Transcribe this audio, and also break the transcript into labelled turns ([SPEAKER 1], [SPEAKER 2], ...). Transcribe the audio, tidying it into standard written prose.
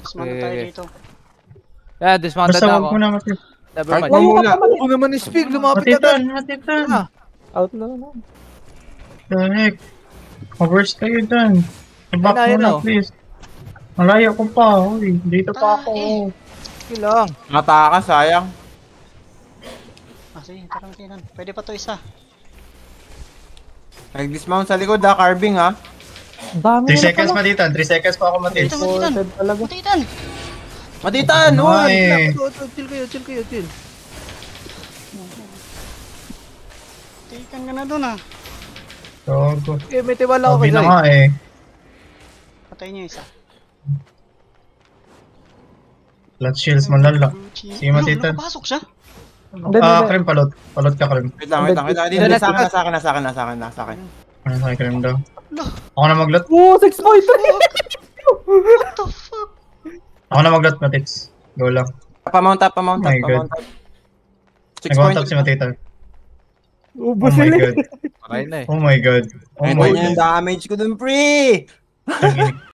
[SPEAKER 1] Dismount tayo dito.
[SPEAKER 2] Yeah, dismounted
[SPEAKER 3] Basta
[SPEAKER 2] na
[SPEAKER 3] wag
[SPEAKER 2] ako.
[SPEAKER 3] mo na matip.
[SPEAKER 2] Never
[SPEAKER 4] Kahit
[SPEAKER 2] mind.
[SPEAKER 4] mo muna.
[SPEAKER 2] Oo naman ni Spig, lumapit agad.
[SPEAKER 3] Matitan.
[SPEAKER 2] Ah,
[SPEAKER 5] Out na naman.
[SPEAKER 3] Correct. Covers kayo dyan. Back
[SPEAKER 2] Ayun
[SPEAKER 3] mo
[SPEAKER 2] na,
[SPEAKER 3] na, please. Malayo ko pa, uy. Dito pa ako.
[SPEAKER 2] sige lang.
[SPEAKER 4] Matakas, sayang.
[SPEAKER 1] Ah, sige, parang tinan. Pwede pa to isa.
[SPEAKER 4] Nag-dismount sa likod ha, carving ha.
[SPEAKER 5] Ang dami
[SPEAKER 3] 3 seconds matitan. 3 seconds pa ako matit.
[SPEAKER 1] Matitan.
[SPEAKER 5] Forward talaga.
[SPEAKER 1] Matitan.
[SPEAKER 4] Matitan,
[SPEAKER 3] Ano
[SPEAKER 4] uy!
[SPEAKER 3] eh.
[SPEAKER 2] Chill kayo.
[SPEAKER 1] Tikan ka na dun ah.
[SPEAKER 3] Gogo.
[SPEAKER 2] Okay, may tiwala ako
[SPEAKER 3] Sabi
[SPEAKER 2] kay
[SPEAKER 3] na
[SPEAKER 2] Zoy.
[SPEAKER 3] nga eh.
[SPEAKER 1] Patay niyo isa.
[SPEAKER 3] Flat shields, manlalak.
[SPEAKER 1] Gucci.
[SPEAKER 3] Sige, Matitan.
[SPEAKER 1] Nakapasok siya.
[SPEAKER 5] Hindi.
[SPEAKER 3] Krem, palot. Palot ka, Krem.
[SPEAKER 4] Wait lang. Dito, sa akin.
[SPEAKER 3] Ano sa Krem daw?
[SPEAKER 1] Lo,
[SPEAKER 3] Ako na maglot.
[SPEAKER 5] Oh, 6.3!
[SPEAKER 1] what the fuck?
[SPEAKER 3] Ako na maglot, Matits. Go lang.
[SPEAKER 4] Pamount up.
[SPEAKER 3] My God.
[SPEAKER 4] 6
[SPEAKER 3] Nag-one tap
[SPEAKER 4] points.
[SPEAKER 3] si Matitan. Oh
[SPEAKER 5] Ubus
[SPEAKER 3] my
[SPEAKER 5] sila.
[SPEAKER 3] God.
[SPEAKER 2] Patay na eh.
[SPEAKER 3] Oh my God. Oh
[SPEAKER 4] Ayun
[SPEAKER 3] my
[SPEAKER 4] yung
[SPEAKER 3] God.
[SPEAKER 4] damage ko dun, pre!
[SPEAKER 3] Tanginig.